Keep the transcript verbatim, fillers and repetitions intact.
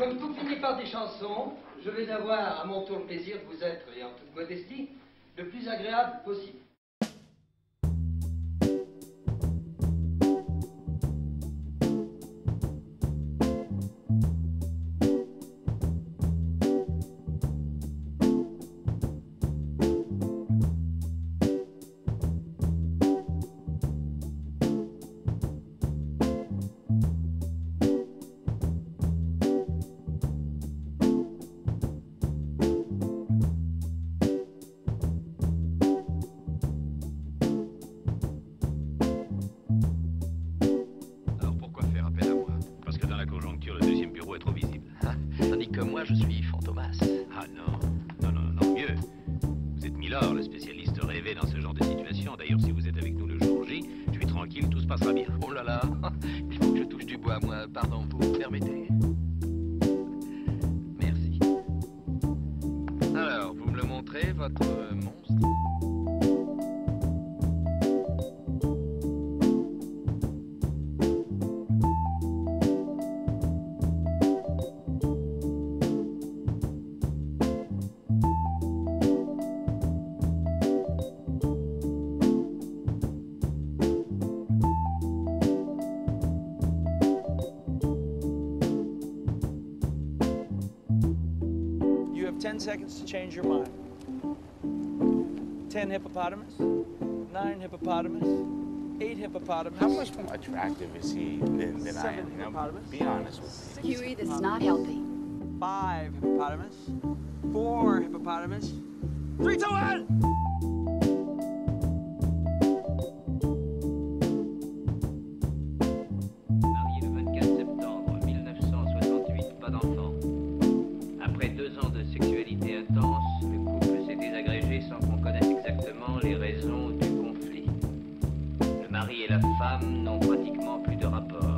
Comme tout finit par des chansons, je vais avoir à mon tour le plaisir de vous être, et en toute modestie, le plus agréable possible. Tandis que moi, je suis Fantomas. Ah non, non, non, non, mieux. Vous êtes Milord, le spécialiste rêvé dans ce genre de situation. D'ailleurs, si vous êtes avec nous le jour J, je suis tranquille, tout se passera bien. Oh là là, il faut que je touche du bois, moi. Pardon, vous me permettez? Merci. Alors, vous me le montrez, votre euh, monstre? You have ten seconds to change your mind. Ten hippopotamus, nine hippopotamus, eight hippopotamus. How much more attractive is he than, than I am? You know, hippopotamus. be honest with me. Huey, this is not healthy. Five hippopotamus, four hippopotamus, three, two, one! Marié le vingt-quatre septembre mille neuf cent soixante-huit, pas d'enfant. Après deux ans de sexualité intense, le couple s'est désagrégé sans qu'on connaisse exactement les raisons du conflit. Le mari et la femme n'ont pratiquement plus de rapport.